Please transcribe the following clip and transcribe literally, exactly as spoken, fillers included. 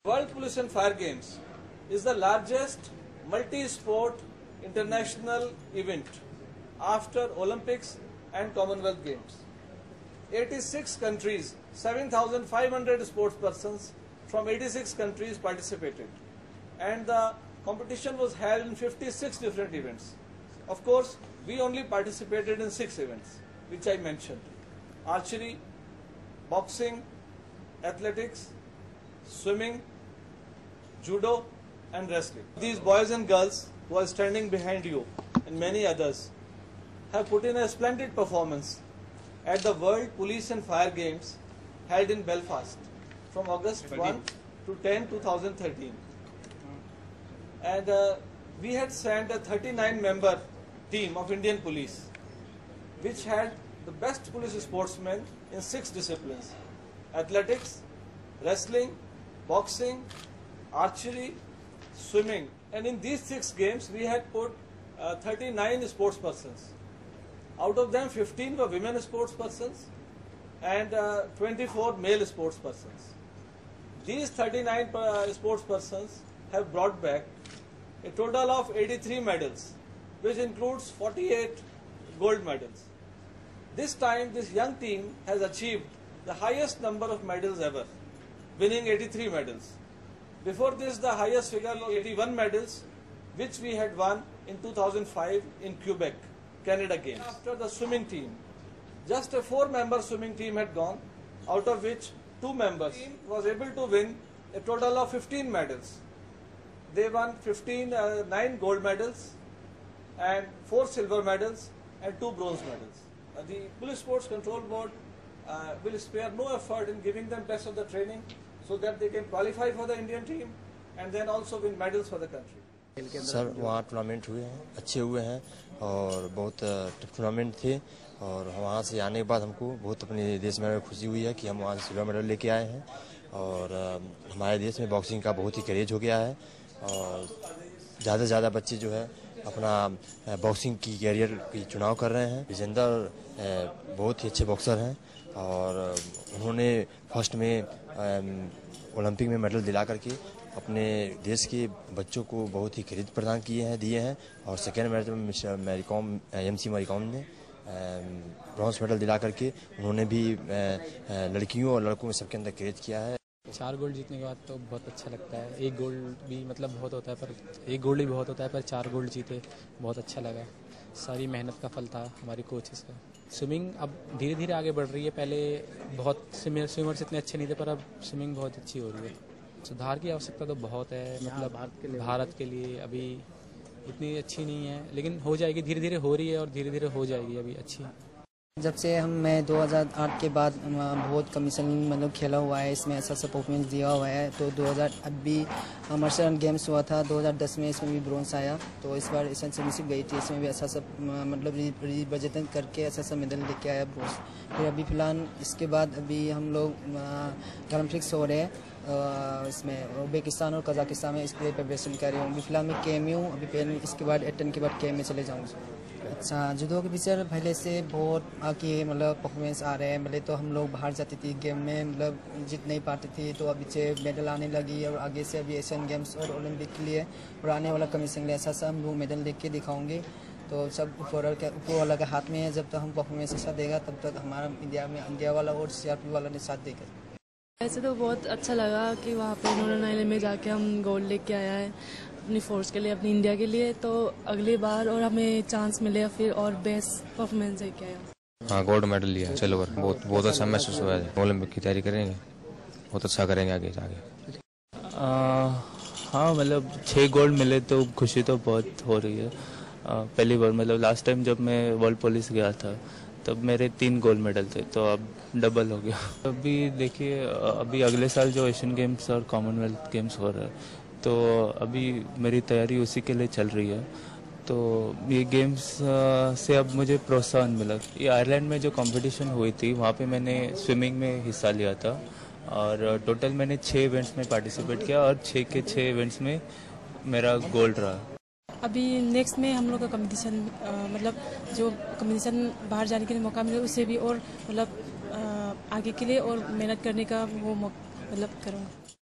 World Police and Fire Games is the largest multi-sport international event after Olympics and Commonwealth Games. eighty-six countries, seven thousand five hundred sportspersons from eighty-six countries participated, and the competition was held in fifty-six different events. Of course, we only participated in six events, which I mentioned: archery, boxing, athletics, swimming, judo and wrestling. These boys and girls who are standing behind you and many others have put in a splendid performance at the World Police and Fire Games held in Belfast from August first to tenth, two thousand thirteen. And uh, we had sent a thirty-nine member team of Indian Police, which had the best police sportsmen in six disciplines: athletics, wrestling, boxing, archery, swimming. And in these six games we had put uh, thirty-nine sports persons. Out of them, fifteen were women sports persons and uh, twenty-four male sports persons. These thirty-nine uh, sports persons have brought back a total of eighty-three medals, which includes forty-eight gold medals. This time this young team has achieved the highest number of medals ever, winning eighty-three medals. Before this, the highest figure was eighty-one medals, which we had won in two thousand five in Quebec, Canada Games. After the swimming team, just a four-member swimming team had gone, out of which two members the team was able to win a total of fifteen medals. They won fifteen, uh, nine gold medals and four silver medals and two bronze medals. Uh, the Police Sports Control Board uh, will spare no effort in giving them best of the training, so that they can qualify for the Indian team and then also win medals for the country. Sir वहाँ tournament हुए हैं, अच्छे हुए हैं और बहुत tough tournament थे, और वहाँ से आने के बाद हमको बहुत अपने देश में खुशी हुई है कि हम वहाँ से सिल्वर मेडल लेके आए हैं। और हमारे देश में बॉक्सिंग का बहुत ही क्रेज हो गया है और ज़्यादा से ज़्यादा बच्चे जो है अपना बॉक्सिंग की कैरियर की चुनाव कर रहे हैं। विजेंदर बहुत ही अच्छे बॉक्सर हैं और उन्होंने फर्स्ट में ओलंपिक में मेडल दिला करके अपने देश के बच्चों को बहुत ही क्रेडिट प्रदान किए हैं दिए हैं और सेकेंड मैच में miss Mary Kom M C Mary Kom ने ब्रॉन्ज मेडल दिला करके उन्होंने भी लड़कियों और लड़कों में सबके अंदर क्रेज किया है। चार गोल्ड जीतने के बाद तो बहुत अच्छा लगता है। एक गोल्ड भी मतलब बहुत होता है, पर एक गोल्ड भी बहुत होता है, पर चार गोल्ड जीते बहुत अच्छा लगा। सारी मेहनत का फल था हमारी कोचेस का। स्विमिंग अब धीरे धीरे आगे बढ़ रही है। पहले बहुत स्विमर्स इतने अच्छे नहीं थे, पर अब स्विमिंग बहुत अच्छी हो रही है। सुधार की आवश्यकता तो बहुत है, मतलब भारत के लिए भारत के लिए अभी इतनी अच्छी नहीं है, लेकिन हो जाएगी, धीरे धीरे हो रही है और धीरे धीरे हो जाएगी अभी अच्छी। जब से हम मैं दो हज़ार आठ के बाद बहुत कमीशन मतलब खेला हुआ है, इसमें अच्छा सा परफॉर्मेंस दिया हुआ है। तो दो हज़ार अभी मार्शल गेम्स हुआ था दो हज़ार दस में, इसमें भी ब्रॉन्ज आया। तो इस बार एशियन चैंपियनशिप गई थी, इसमें भी अच्छा सा मतलब रिप्रेजेंट करके अच्छा सा मेडल लेके आया ब्रॉन्ज। फिर अभी फिलहाल इसके बाद अभी हम लोग ओलंपिक्स हो रहे हैं इसमें उज्बेकिस्तान और कजाकिस्तान में, इसके लिए प्रिपरेशन कर रही हूँ। अभी फिलहाल मैं के एम यू अभी पहले इसके बाद एटन के बाद के एम में चले जाऊँगा। अच्छा, जुडो के पीछे पहले से बहुत आके मतलब परफॉर्मेंस आ रहे हैं। पहले तो हम लोग बाहर जाती थी गेम में, मतलब जीत नहीं पाती थी, तो अभी से मेडल आने लगी और आगे से अभी एशियन गेम्स और ओलंपिक के लिए और आने वाला कमीशन के लिए ऐसा सा हम लोग मेडल लेके के दिखाऊंगे। तो सब ऊपर ऊपर वाला के हाथ में है, जब तक हम परफॉर्मेंस अच्छा देगा तब तक हमारा इंडिया में इंडिया वाला और सी आर पी वाला ने साथ देगा। ऐसे तो बहुत अच्छा लगा कि वहाँ पे नूरन में जाके हम गोल्ड लेके आया है अपनी फोर्स के लिए, अपनी इंडिया के लिए। तो अगली बार और हमें चांस मिले फिर और बेस्ट परफॉर्मेंस लेके आया। हाँ, गोल्ड मेडल लिया, सिल्वर। बहुत बहुत अच्छा महसूस हुआ है। ओलंपिक की तैयारी करेंगे, बहुत अच्छा करेंगे आगे जाके। हाँ, मतलब छः गोल्ड मिले तो खुशी तो बहुत हो रही है। आ, पहली बार मतलब लास्ट टाइम जब मैं वर्ल्ड पुलिस गया था तब मेरे तीन गोल्ड मेडल थे, तो अब डबल हो गया। अभी देखिए, अभी अगले साल जो एशियन गेम्स और कॉमनवेल्थ गेम्स हो रहा है, तो अभी मेरी तैयारी उसी के लिए चल रही है। तो ये गेम्स से अब मुझे प्रोत्साहन मिला। ये आयरलैंड में जो कंपटीशन हुई थी वहाँ पे मैंने स्विमिंग में हिस्सा लिया था और टोटल मैंने छः इवेंट्स में पार्टिसिपेट किया और छः के छः इवेंट्स में मेरा गोल्ड रहा। अभी नेक्स्ट में हम लोग का कंपटीशन मतलब जो कंपटीशन बाहर जाने के लिए मौका मिले उससे भी और मतलब आगे के लिए और मेहनत करने का वो मतलब करूँगा।